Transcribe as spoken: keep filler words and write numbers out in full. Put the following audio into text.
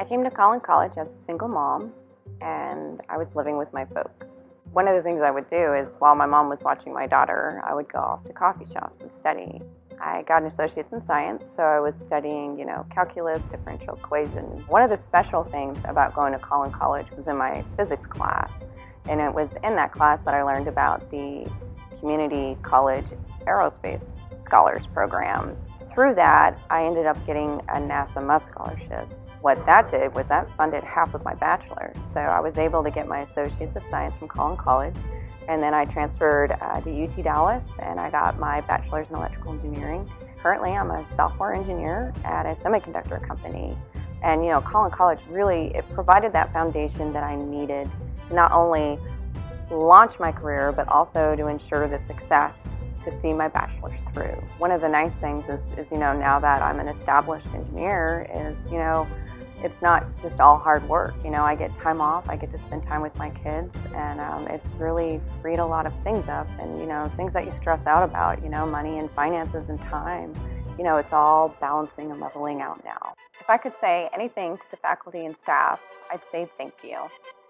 I came to Collin College as a single mom, and I was living with my folks. One of the things I would do is while my mom was watching my daughter, I would go off to coffee shops and study. I got an associate's in science, so I was studying, you know, calculus, differential equations. One of the special things about going to Collin College was in my physics class, and it was in that class that I learned about the Community College Aerospace Scholars Program. Through that, I ended up getting a NASA M U S scholarship. What that did was that funded half of my bachelor's. So I was able to get my Associates of Science from Collin College, and then I transferred uh, to U T Dallas, and I got my bachelor's in electrical engineering. Currently, I'm a software engineer at a semiconductor company. And you know, Collin College really, it provided that foundation that I needed to not only launch my career, but also to ensure the success to see my bachelor's through. One of the nice things is, is, you know, now that I'm an established engineer, is, you know, it's not just all hard work. You know, I get time off, I get to spend time with my kids, and um, it's really freed a lot of things up. And, you know, things that you stress out about, you know, money and finances and time, you know, it's all balancing and leveling out now. If I could say anything to the faculty and staff, I'd say thank you.